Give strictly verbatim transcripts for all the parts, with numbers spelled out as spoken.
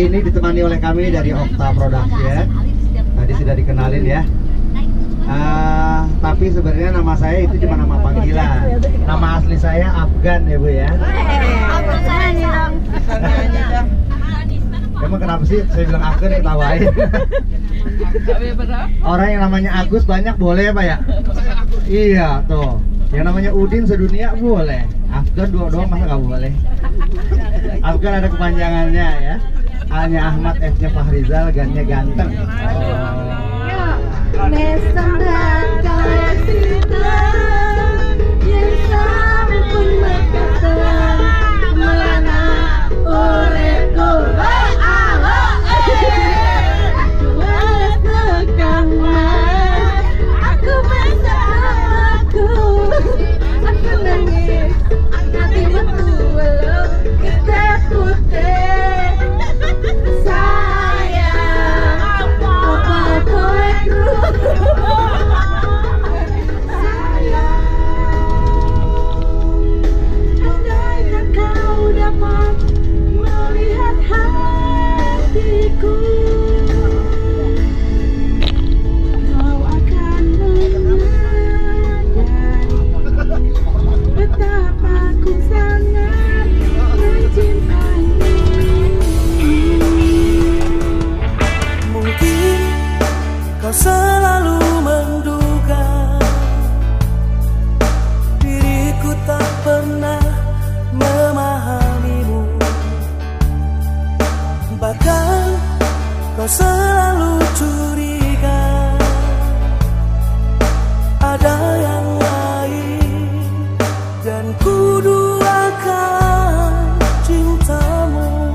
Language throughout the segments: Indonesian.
ini ditemani oleh kami dari Okta Production. Tadi sudah dikenalin ya. Uh, tapi sebenarnya nama saya itu cuma nama panggilan. Nama asli saya Afgan ya Bu ya. Emang kenapa sih saya bilang Afgan ketawain? Orang yang namanya Agus banyak boleh ya Pak ya? Iya tuh. Yang namanya Udin sedunia boleh. Afgan dua doang masa nggak boleh? Afgan ada kepanjangannya ya. A-nya Ahmad, F-nya Fahrizal, Gan-nya ganteng. Oh. Kau selalu curiga ada yang lain, dan ku duakan cintamu.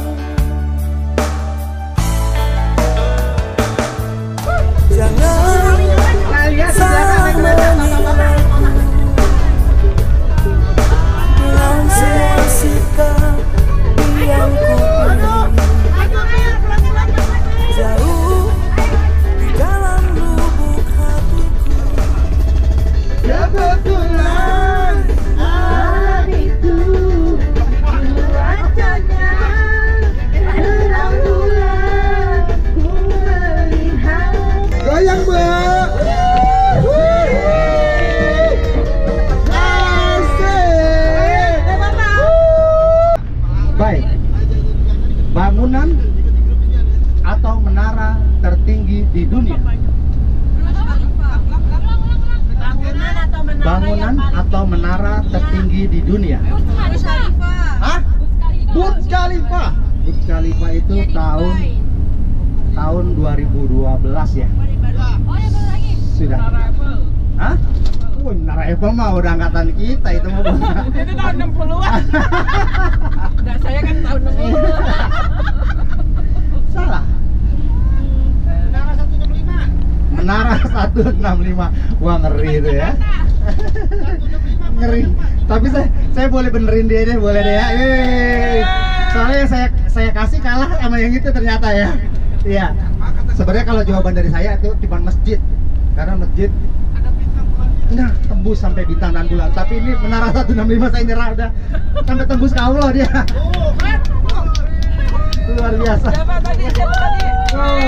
Jangan salah menilaiku dengan semua sikap yang ku pilih. Jauh di dalam lubuk hatiku. Kebetulan hatiku cuacanya terang bulan, ku melihat. Goyang Mbak. Asik. Baik. Bangunan atau menara tertinggi di dunia? Bangunan atau menara tertinggi di dunia? Hah? Burj Khalifa. Burj Khalifa itu tahun tahun dua ribu dua belas ya. Sudah. Hah? Oh, menara Eiffel mah udah angkatan kita itu mah. Itu tahun enam puluhan. Nah, saya kan tahun enam puluhan. Salah. Menara seratus enam puluh lima. Wah, ngeri itu ya. Ngeri. Tapi saya saya boleh benerin dia deh, boleh deh ya. Yeay. Soalnya saya saya kasih kalah sama yang itu ternyata ya. Iya. Sebenarnya kalau jawaban dari saya itu cuma masjid. Karena masjid nah tembus sampai bintang dan bulan. Tapi ini menara seratus enam puluh lima saya nyerah udah. Sampai tembus ke Allah dia. Luar biasa. Siapa tadi? Siapa tadi? Oh.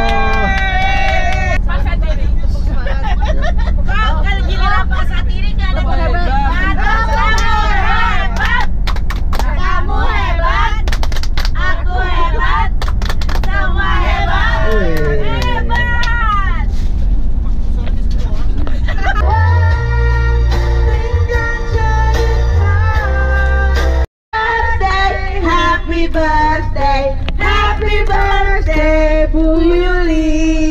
Pak Satiri. Kau kalau giliran Pak Satiri nggak ada hebat. Kamu hebat. Kamu hebat. Aku hebat. Semua hebat. Hebat. Happy birthday, happy birthday, Bu Yuli.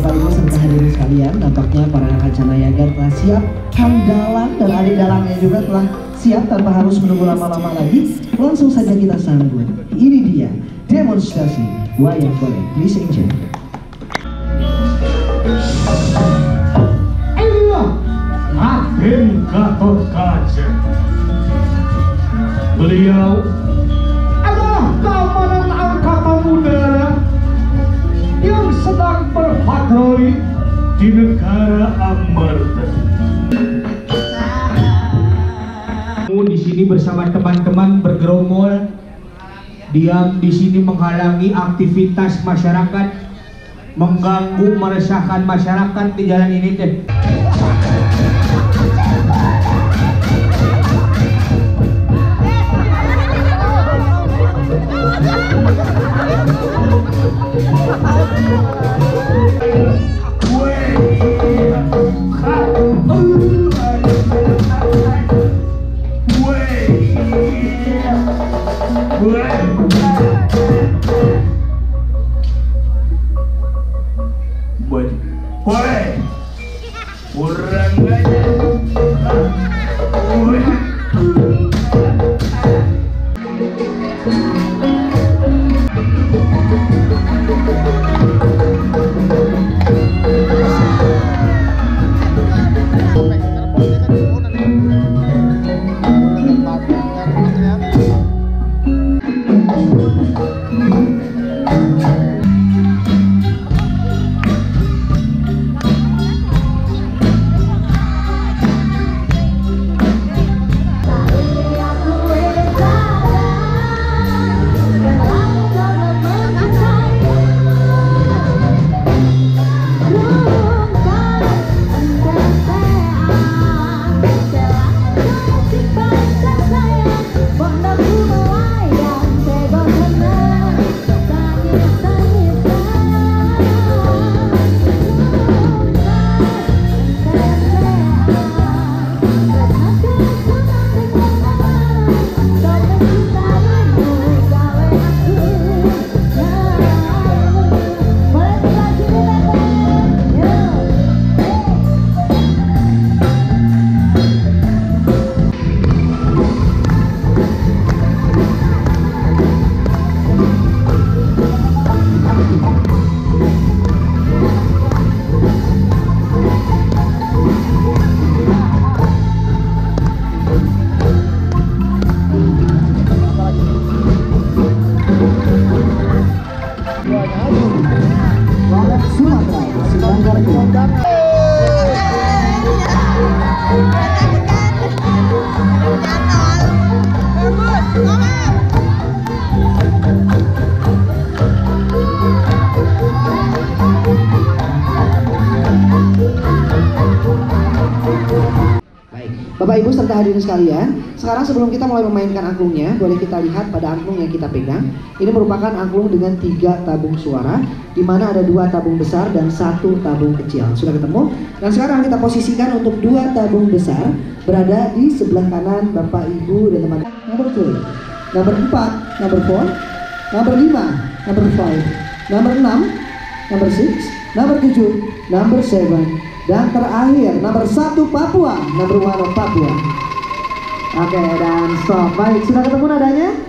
Bapak Ibu serta hadirin sekalian, nampaknya para Hacanayaga telah siap, Kang Dalang dan adik dalangnya juga telah siap tanpa harus menunggu lama-lama lagi. Langsung saja kita sambut. Ini dia demonstrasi wayang golek. Please enjoy. Inilah Raden Gatot Kaca. Beliau adalah Komandan Angkatan Udara yang sedang berpatroli di negara Amarta. Di sini bersama teman-teman bergerombol, diam di sini menghalangi aktivitas masyarakat, mengganggu, meresahkan masyarakat di jalan ini teh. Bapak Ibu serta hadirin sekalian, sekarang sebelum kita mulai memainkan angklungnya, boleh kita lihat pada angklung yang kita pegang. Ini merupakan angklung dengan tiga tabung suara, di mana ada dua tabung besar dan satu tabung kecil. Sudah ketemu? Dan sekarang kita posisikan untuk dua tabung besar berada di sebelah kanan Bapak Ibu dan teman-teman. Nomor dua, nomor empat, nomor four, nomor lima, nomor five, nomor enam, nomor six, nomor tujuh, nomor seven. Dan terakhir nomor satu Papua, nomor one of Papua. Oke, dan stop. Baik, sudah ketemu nadanya?